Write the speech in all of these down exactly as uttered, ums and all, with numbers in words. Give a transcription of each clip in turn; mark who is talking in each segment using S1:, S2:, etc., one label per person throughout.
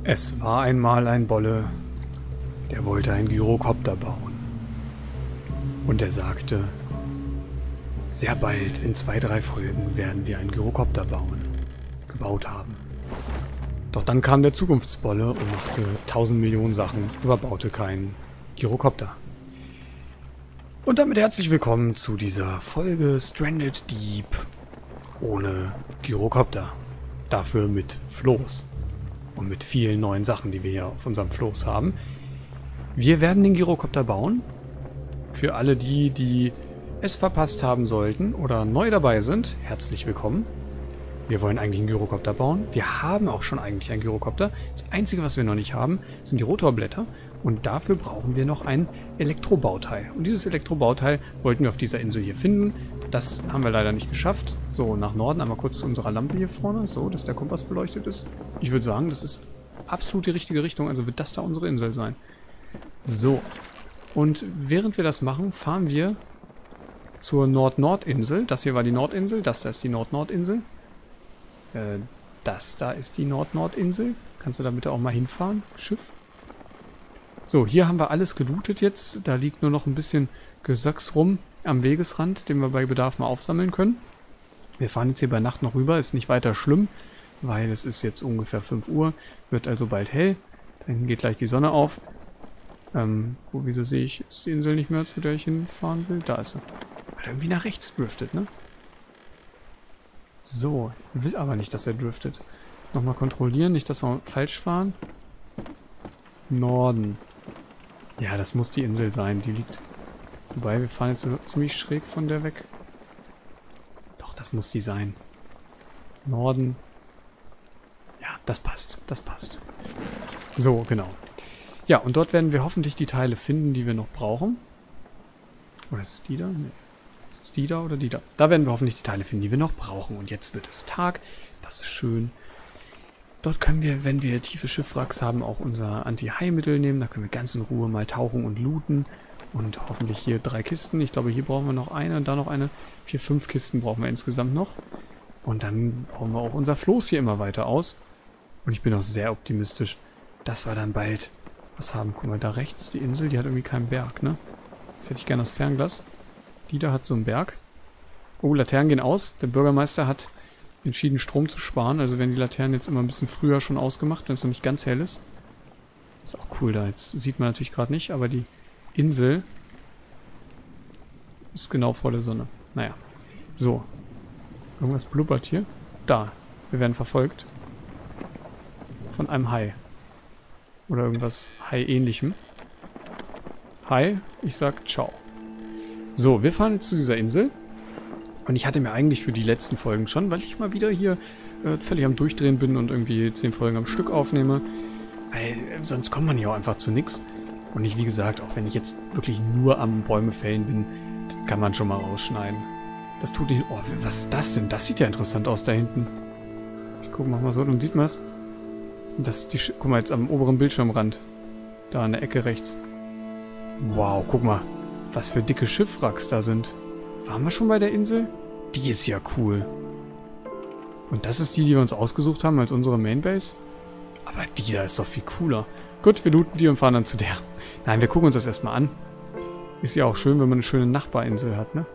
S1: Es war einmal ein Bolle, der wollte einen Gyrokopter bauen. Und er sagte, sehr bald, in zwei, drei Folgen, werden wir einen Gyrokopter bauen, gebaut haben. Doch dann kam der Zukunftsbolle und machte tausend Millionen Sachen, aber baute keinen Gyrokopter. Und damit herzlich willkommen zu dieser Folge Stranded Deep ohne Gyrokopter. Dafür mit Floß. Und mit vielen neuen Sachen, die wir hier auf unserem Floß haben. Wir werden den Gyrokopter bauen. Für alle die, die es verpasst haben sollten oder neu dabei sind, herzlich willkommen. Wir wollen eigentlich einen Gyrokopter bauen. Wir haben auch schon eigentlich einen Gyrokopter. Das Einzige, was wir noch nicht haben, sind die Rotorblätter. Und dafür brauchen wir noch ein Elektrobauteil. Und dieses Elektrobauteil wollten wir auf dieser Insel hier finden. Das haben wir leider nicht geschafft. So, nach Norden einmal kurz zu unserer Lampe hier vorne, so, dass der Kompass beleuchtet ist. Ich würde sagen, das ist absolut die richtige Richtung, also wird das da unsere Insel sein. So, und während wir das machen, fahren wir zur Nord-Nord-Insel. Das hier war die Nordinsel, das da ist die Nord-Nord-Insel. Äh, das da ist die Nord-Nord-Insel. Kannst du da bitte auch mal hinfahren, Schiff? So, hier haben wir alles gelootet jetzt. Da liegt nur noch ein bisschen Gesöcks rum am Wegesrand, den wir bei Bedarf mal aufsammeln können. Wir fahren jetzt hier bei Nacht noch rüber, ist nicht weiter schlimm, weil es ist jetzt ungefähr fünf Uhr, wird also bald hell. Dann geht gleich die Sonne auf. Ähm, wo, wieso sehe ich jetzt die Insel nicht mehr, zu der ich hinfahren will? Da ist sie. Weil er irgendwie nach rechts driftet, ne? So, will aber nicht, dass er driftet. Nochmal kontrollieren, nicht, dass wir falsch fahren. Norden. Ja, das muss die Insel sein, die liegt... Wobei, wir fahren jetzt so ziemlich schräg von der weg. Doch, das muss die sein. Norden. Ja, das passt, das passt. So, genau. Ja, und dort werden wir hoffentlich die Teile finden, die wir noch brauchen. Oder ist es die da? Nee. Ist es die da oder die da? Da werden wir hoffentlich die Teile finden, die wir noch brauchen. Und jetzt wird es Tag. Das ist schön. Dort können wir, wenn wir tiefe Schiffwracks haben, auch unser Anti-Hai-Mittel nehmen. Da können wir ganz in Ruhe mal tauchen und looten. Und hoffentlich hier drei Kisten. Ich glaube, hier brauchen wir noch eine und da noch eine. Vier, fünf Kisten brauchen wir insgesamt noch. Und dann bauen wir auch unser Floß hier immer weiter aus. Und ich bin auch sehr optimistisch, dass wir dann bald was haben. Guck mal, da rechts die Insel, die hat irgendwie keinen Berg, ne? Das hätte ich gerne das Fernglas. Die da hat so einen Berg. Oh, Laternen gehen aus. Der Bürgermeister hat entschieden, Strom zu sparen. Also werden die Laternen jetzt immer ein bisschen früher schon ausgemacht, wenn es noch nicht ganz hell ist. Ist auch cool da. Jetzt sieht man natürlich gerade nicht, aber die Insel ist genau vor der Sonne. Naja. So. Irgendwas blubbert hier. Da. Wir werden verfolgt. Von einem Hai. Oder irgendwas Hai-ähnlichem. Hai. Ich sag ciao. So, wir fahren jetzt zu dieser Insel. Und ich hatte mir eigentlich für die letzten Folgen schon, weil ich mal wieder hier äh, völlig am Durchdrehen bin und irgendwie zehn Folgen am Stück aufnehme. Weil äh, sonst kommt man hier auch einfach zu nichts. Und ich, wie gesagt, auch wenn ich jetzt wirklich nur am Bäume fällen bin, das kann man schon mal rausschneiden. Das tut nicht... Oh, was ist das denn? Das sieht ja interessant aus da hinten. Ich gucke mal so, dann sieht man es. Das die... Guck mal, jetzt am oberen Bildschirmrand. Da an der Ecke rechts. Wow, guck mal. Was für dicke Schiffwracks da sind. Waren wir schon bei der Insel? Die ist ja cool. Und das ist die, die wir uns ausgesucht haben als unsere Mainbase? Aber die da ist doch viel cooler. Gut, wir looten die und fahren dann zu der. Nein, wir gucken uns das erstmal an. Ist ja auch schön, wenn man eine schöne Nachbarinsel hat, ne?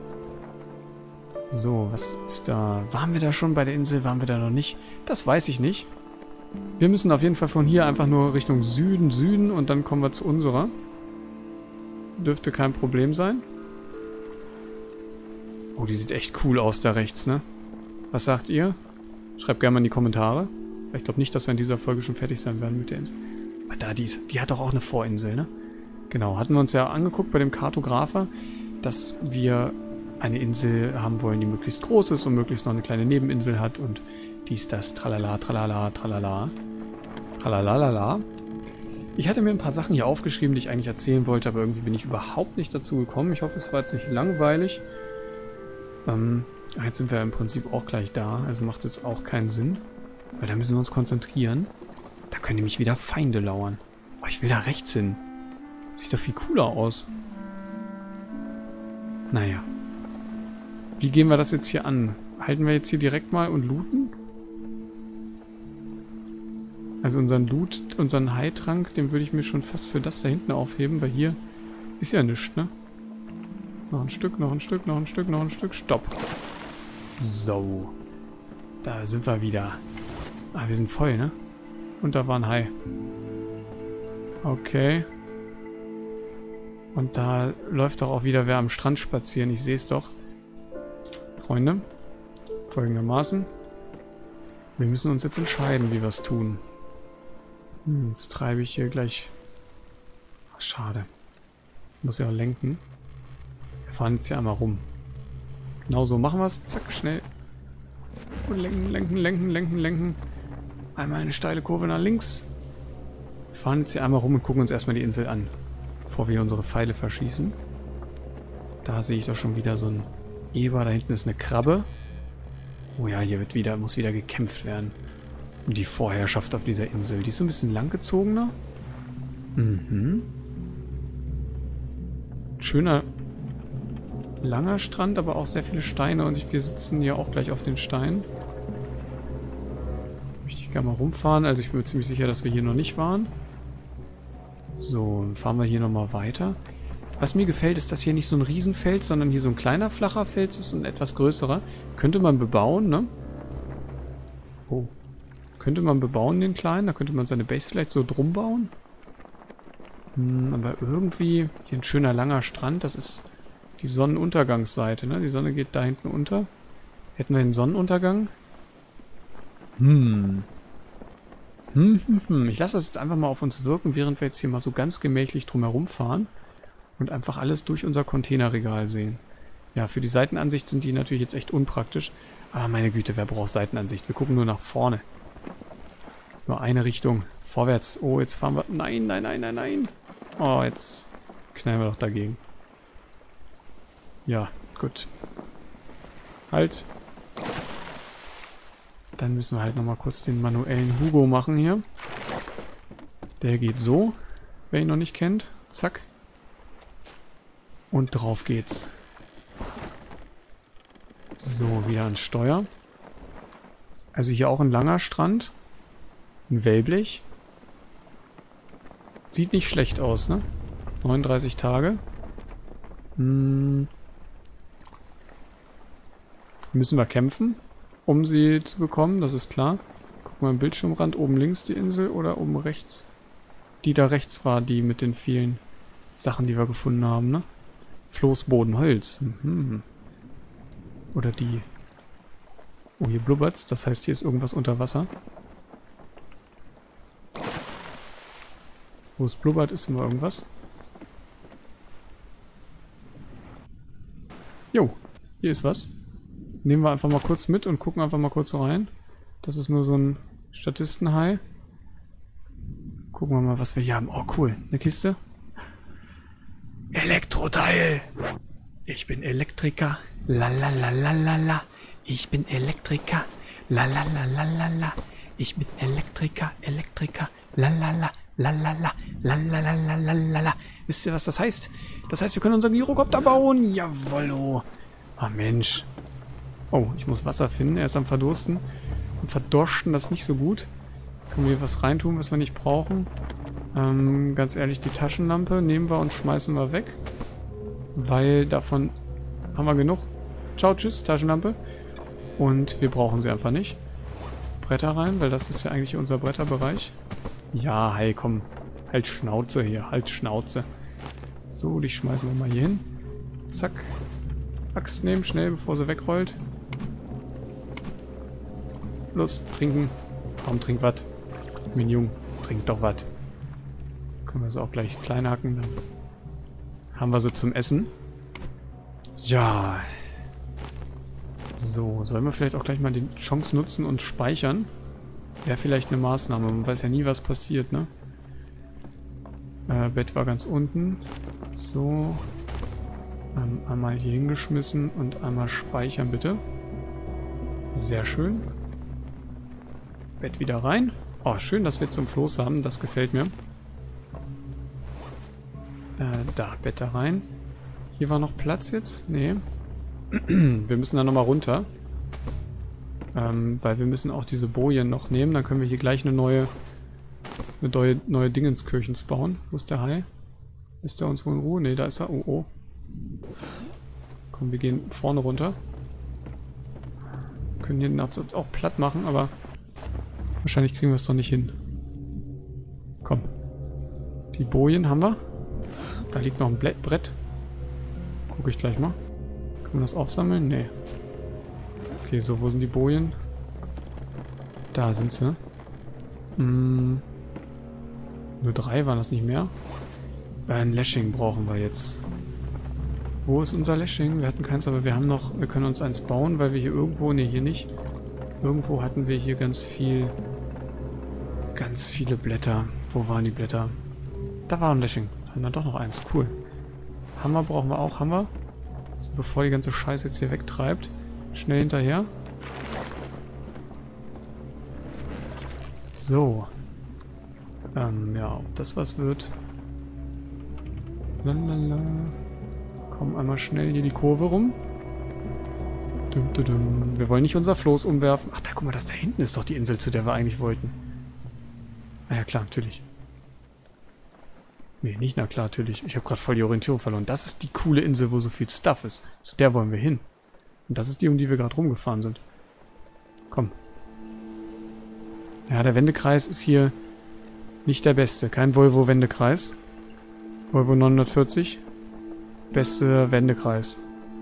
S1: So, was ist da? Waren wir da schon bei der Insel? Waren wir da noch nicht? Das weiß ich nicht. Wir müssen auf jeden Fall von hier einfach nur Richtung Süden, Süden und dann kommen wir zu unserer. Dürfte kein Problem sein. Oh, die sieht echt cool aus da rechts, ne? Was sagt ihr? Schreibt gerne mal in die Kommentare. Ich glaube nicht, dass wir in dieser Folge schon fertig sein werden mit der Insel. Aber da, die, ist, die hat doch auch eine Vorinsel, ne? Genau, hatten wir uns ja angeguckt bei dem Kartografer, dass wir eine Insel haben wollen, die möglichst groß ist und möglichst noch eine kleine Nebeninsel hat und dies, das, tralala, tralala, tralala. Tralalala. Ich hatte mir ein paar Sachen hier aufgeschrieben, die ich eigentlich erzählen wollte, aber irgendwie bin ich überhaupt nicht dazu gekommen. Ich hoffe, es war jetzt nicht langweilig. Ähm, jetzt sind wir im Prinzip auch gleich da, also macht jetzt auch keinen Sinn. Weil da müssen wir uns konzentrieren. Da können nämlich wieder Feinde lauern. Oh, ich will da rechts hin. Sieht doch viel cooler aus. Naja. Wie gehen wir das jetzt hier an? Halten wir jetzt hier direkt mal und looten? Also unseren Loot, unseren Heiltrank, den würde ich mir schon fast für das da hinten aufheben, weil hier ist ja nichts, ne? Noch ein Stück, noch ein Stück, noch ein Stück, noch ein Stück. Stopp. So. Da sind wir wieder. Ah, wir sind voll, ne? Und da war ein Hai. Okay. Und da läuft doch auch wieder wer am Strand spazieren. Ich sehe es doch. Freunde. Folgendermaßen. Wir müssen uns jetzt entscheiden, wie wir es tun. Hm, jetzt treibe ich hier gleich... Ach, schade. Ich muss ja auch lenken. Wir fahren jetzt hier einmal rum. Genau so machen wir es. Zack, schnell. Und lenken, lenken, lenken, lenken, lenken. Einmal eine steile Kurve nach links. Wir fahren jetzt hier einmal rum und gucken uns erstmal die Insel an. Bevor wir unsere Pfeile verschießen. Da sehe ich doch schon wieder so ein Eber. Da hinten ist eine Krabbe. Oh ja, hier wird wieder, muss wieder gekämpft werden. Um die Vorherrschaft auf dieser Insel. Die ist so ein bisschen langgezogener. Mhm. Schöner, langer Strand, aber auch sehr viele Steine. Und wir sitzen hier auch gleich auf den Steinen. Möchte ich gerne mal rumfahren. Also ich bin mir ziemlich sicher, dass wir hier noch nicht waren. So, dann fahren wir hier nochmal weiter. Was mir gefällt, ist, dass hier nicht so ein Riesenfels, sondern hier so ein kleiner, flacher Fels ist und ein etwas größerer. Könnte man bebauen, ne? Oh. Könnte man bebauen, den kleinen. Da könnte man seine Base vielleicht so drum bauen. Hm, aber irgendwie hier ein schöner, langer Strand. Das ist die Sonnenuntergangsseite, ne? Die Sonne geht da hinten unter. Hätten wir den Sonnenuntergang? Hm. Hm, hm, hm. Ich lasse das jetzt einfach mal auf uns wirken, während wir jetzt hier mal so ganz gemächlich drumherum fahren. Und einfach alles durch unser Containerregal sehen. Ja, für die Seitenansicht sind die natürlich jetzt echt unpraktisch. Aber meine Güte, wer braucht Seitenansicht? Wir gucken nur nach vorne. Es gibt nur eine Richtung. Vorwärts. Oh, jetzt fahren wir... Nein, nein, nein, nein, nein. Oh, jetzt knallen wir doch dagegen. Ja, gut. Halt. Dann müssen wir halt nochmal kurz den manuellen Hugo machen hier. Der geht so, wer ihn noch nicht kennt. Zack. Und drauf geht's. So, wieder an Steuer. Also hier auch ein langer Strand. Ein Wellblech. Sieht nicht schlecht aus, ne? neununddreißig Tage. Hm. Müssen wir kämpfen, um sie zu bekommen, das ist klar. Guck mal im Bildschirmrand, oben links die Insel oder oben rechts. Die da rechts war, die mit den vielen Sachen, die wir gefunden haben, ne? Floßboden, Holz. Mhm. Oder die... Oh, hier blubbert's. Das heißt, hier ist irgendwas unter Wasser. Wo es blubbert, ist immer irgendwas. Jo, hier ist was. Nehmen wir einfach mal kurz mit und gucken einfach mal kurz rein. Das ist nur so ein Statistenhai. Gucken wir mal, was wir hier haben. Oh, cool. Eine Kiste. Elektroteil. Ich bin Elektriker. La la la la la la. Ich bin Elektriker. La la la la la la. Ich bin Elektriker, Elektriker. La la la la la la. La la la la la la la. Wisst ihr, was das heißt? Das heißt, wir können unseren Gyrocopter bauen. Jawollo. Ah, Mensch. Oh, ich muss Wasser finden. Er ist am Verdursten. Und Verdorsten, das ist nicht so gut. Können wir hier was reintun, was wir nicht brauchen? Ähm, ganz ehrlich, die Taschenlampe nehmen wir und schmeißen wir weg. Weil davon haben wir genug. Ciao, tschüss, Taschenlampe. Und wir brauchen sie einfach nicht. Bretter rein, weil das ist ja eigentlich unser Bretterbereich. Ja, hey, komm. Halt Schnauze hier, halt Schnauze. So, die schmeißen wir mal hier hin. Zack. Axt nehmen, schnell, bevor sie wegrollt. Los, trinken. Komm, trink was. Mein Junge, trink doch was. Können wir sie auch gleich klein hacken. Dann haben wir sie zum Essen. Ja. So, sollen wir vielleicht auch gleich mal die Chance nutzen und speichern? Wäre vielleicht eine Maßnahme. Man weiß ja nie, was passiert, ne? Äh, Bett war ganz unten. So. Ähm, einmal hier hingeschmissen und einmal speichern, bitte. Sehr schön. Bett wieder rein. Oh, schön, dass wir zum Floß haben. Das gefällt mir. Äh, da, Bett da rein. Hier war noch Platz jetzt? Nee. Wir müssen da nochmal runter. Ähm, weil wir müssen auch diese Bojen noch nehmen. Dann können wir hier gleich eine neue eine neue, neue Dingenskirchens bauen. Wo ist der Hai? Ist der uns wohl in Ruhe? Ne, da ist er. Oh, oh. Komm, wir gehen vorne runter. Wir können hier den Absatz auch platt machen, aber wahrscheinlich kriegen wir es doch nicht hin. Komm. Die Bojen haben wir. Da liegt noch ein Brett. Gucke ich gleich mal. Kann man das aufsammeln? Nee. Okay, so, wo sind die Bojen? Da sind sie. Hm. Nur drei waren das nicht mehr. Ein Lashing brauchen wir jetzt. Wo ist unser Lashing? Wir hatten keins, aber wir haben noch... Wir können uns eins bauen, weil wir hier irgendwo... Ne, hier nicht. Irgendwo hatten wir hier ganz viel... Ganz viele Blätter. Wo waren die Blätter? Da war ein Lashing. Da haben wir doch noch eins. Cool. Hammer brauchen wir auch. Hammer. So, bevor die ganze Scheiße jetzt hier wegtreibt. Schnell hinterher. So. Ähm, ja, ob das was wird. Lalala. Komm einmal schnell hier die Kurve rum. Dum, dum, dum. Wir wollen nicht unser Floß umwerfen. Ach, da guck mal, das da hinten ist doch die Insel, zu der wir eigentlich wollten. Ah ja, klar, natürlich. Nee, nicht na klar, natürlich. Ich habe gerade voll die Orientierung verloren. Das ist die coole Insel, wo so viel Stuff ist. Zu der wollen wir hin. Und das ist die, um die wir gerade rumgefahren sind. Komm. Ja, der Wendekreis ist hier nicht der beste. Kein Volvo-Wendekreis. Volvo neunhundertvierzig. Beste Wendekreis.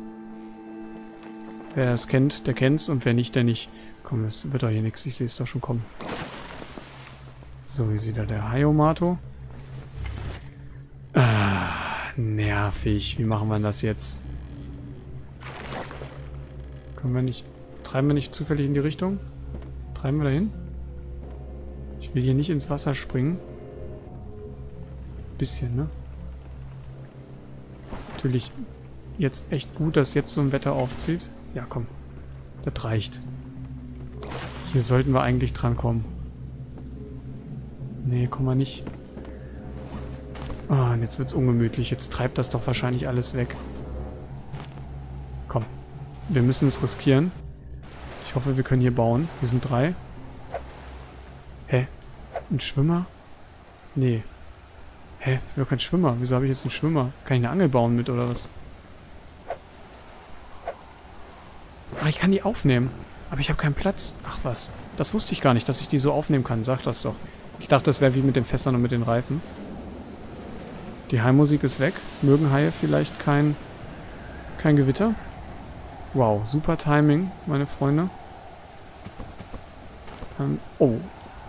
S1: Wer es kennt, der kennt's. Und wer nicht, der nicht. Komm, es wird doch hier nichts. Ich sehe es doch schon kommen. So, hier sieht er der Hayomato. Ah, nervig. Wie machen wir das jetzt? Können wir nicht... Treiben wir nicht zufällig in die Richtung? Treiben wir dahin? Ich will hier nicht ins Wasser springen. Bisschen, ne? Natürlich jetzt echt gut, dass jetzt so ein Wetter aufzieht. Ja, komm. Das reicht. Hier sollten wir eigentlich dran kommen. Nee, komm mal nicht. Ah, und jetzt wird's ungemütlich. Jetzt treibt das doch wahrscheinlich alles weg. Komm. Wir müssen es riskieren. Ich hoffe, wir können hier bauen. Wir sind drei. Hä? Ein Schwimmer? Nee. Hä? Ich will doch kein Schwimmer. Wieso habe ich jetzt einen Schwimmer? Kann ich eine Angel bauen mit, oder was? Ach, ich kann die aufnehmen. Aber ich habe keinen Platz. Ach was. Das wusste ich gar nicht, dass ich die so aufnehmen kann. Sag das doch. Ich dachte, das wäre wie mit den Fässern und mit den Reifen. Die Haimusik ist weg. Mögen Haie vielleicht kein, kein Gewitter? Wow, super Timing, meine Freunde. Ähm, oh.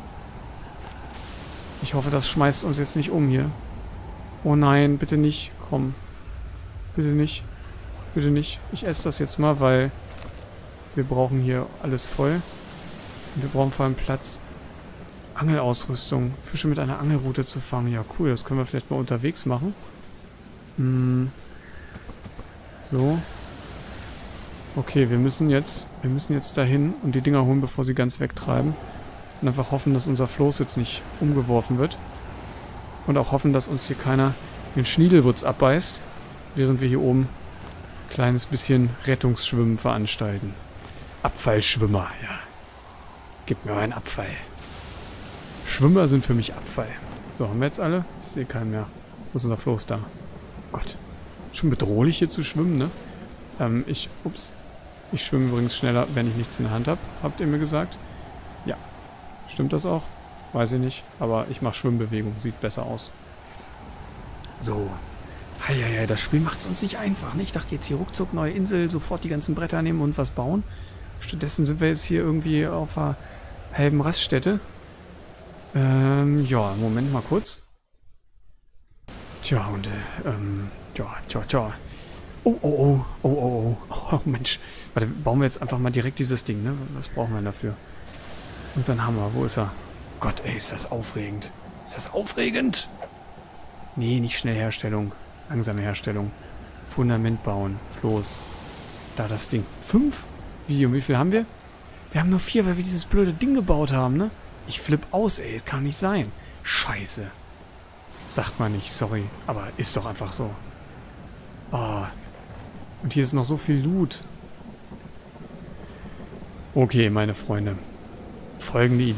S1: Ich hoffe, das schmeißt uns jetzt nicht um hier. Oh nein, bitte nicht. Komm. Bitte nicht. Bitte nicht. Ich esse das jetzt mal, weil wir brauchen hier alles voll. Und wir brauchen vor allem Platz. Angelausrüstung. Fische mit einer Angelrute zu fangen. Ja, cool. Das können wir vielleicht mal unterwegs machen. Hm. So. Okay, wir müssen jetzt, wir müssen jetzt dahin und die Dinger holen, bevor sie ganz wegtreiben. Und einfach hoffen, dass unser Floß jetzt nicht umgeworfen wird. Und auch hoffen, dass uns hier keiner den Schniedelwurz abbeißt, während wir hier oben ein kleines bisschen Rettungsschwimmen veranstalten. Abfallschwimmer, ja. Gib mir einen Abfall. Schwimmer sind für mich Abfall. So, haben wir jetzt alle? Ich sehe keinen mehr. Wo ist unser Floß da? Gott. Schon bedrohlich hier zu schwimmen, ne? Ähm, ich... Ups. Ich schwimme übrigens schneller, wenn ich nichts in der Hand habe. Habt ihr mir gesagt? Ja. Stimmt das auch? Weiß ich nicht. Aber ich mache Schwimmbewegung. Sieht besser aus. So. Heieiei, das Spiel macht es uns nicht einfach. Ne? Ich dachte jetzt hier ruckzuck, neue Insel, sofort die ganzen Bretter nehmen und was bauen. Stattdessen sind wir jetzt hier irgendwie auf einer halben Raststätte. Ähm, ja, Moment mal kurz. Tja, und, äh, ähm, tja, tja, tja. Oh, oh, oh, oh, oh, oh, oh, Mensch. Warte, bauen wir jetzt einfach mal direkt dieses Ding, ne? Was brauchen wir denn dafür? Unseren Hammer, wo ist er? Gott, ey, ist das aufregend. Ist das aufregend? Nee, nicht Schnellherstellung. Langsame Herstellung. Fundament bauen. Floß. Da das Ding. Fünf? Wie, und wie viel haben wir? Wir haben nur vier, weil wir dieses blöde Ding gebaut haben, ne? Ich flipp aus, ey. Das kann nicht sein. Scheiße. Sagt man nicht, sorry. Aber ist doch einfach so. Ah. Und hier ist noch so viel Loot. Okay, meine Freunde. Folgende Idee.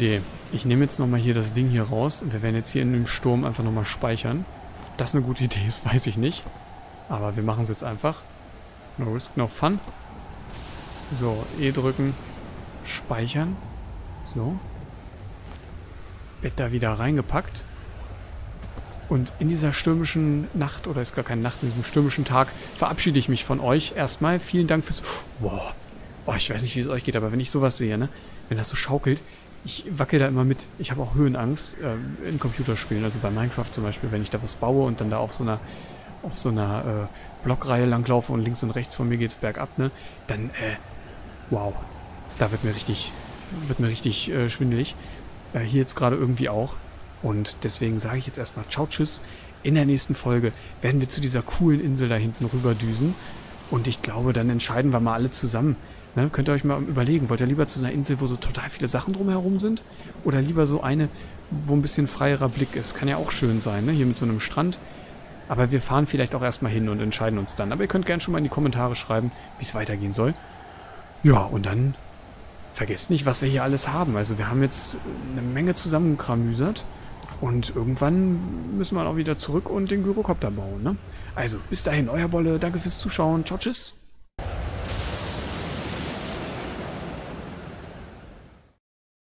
S1: Ich nehme jetzt nochmal hier das Ding hier raus und wir werden jetzt hier in dem Sturm einfach nochmal speichern. Ob das eine gute Idee ist, weiß ich nicht. Aber wir machen es jetzt einfach. No risk, no fun. So, E drücken, speichern. So. Bett da wieder reingepackt. Und in dieser stürmischen Nacht, oder ist gar keine Nacht, in diesem stürmischen Tag, verabschiede ich mich von euch erstmal. Vielen Dank fürs... Boah. Oh, ich weiß nicht, wie es euch geht, aber wenn ich sowas sehe, ne? Wenn das so schaukelt, ich wackel da immer mit. Ich habe auch Höhenangst äh, in Computerspielen, also bei Minecraft zum Beispiel, wenn ich da was baue und dann da auf so einer auf so einer äh, Blockreihe langlaufe und links und rechts von mir geht's bergab, ne? Dann, äh, wow. Da wird mir richtig, wird mir richtig äh, schwindelig. Äh, hier jetzt gerade irgendwie auch. Und deswegen sage ich jetzt erstmal ciao, tschüss. In der nächsten Folge werden wir zu dieser coolen Insel da hinten rüber düsen. Und ich glaube, dann entscheiden wir mal alle zusammen. Ne? Könnt ihr euch mal überlegen, wollt ihr lieber zu einer Insel, wo so total viele Sachen drumherum sind? Oder lieber so eine, wo ein bisschen freierer Blick ist? Kann ja auch schön sein, ne? Hier mit so einem Strand. Aber wir fahren vielleicht auch erstmal hin und entscheiden uns dann. Aber ihr könnt gerne schon mal in die Kommentare schreiben, wie es weitergehen soll. Ja, und dann vergesst nicht, was wir hier alles haben. Also wir haben jetzt eine Menge zusammengekramüsert. Und irgendwann müssen wir auch wieder zurück und den Gyrocopter bauen, ne? Also, bis dahin, euer Bolle. Danke fürs Zuschauen. Ciao, tschüss.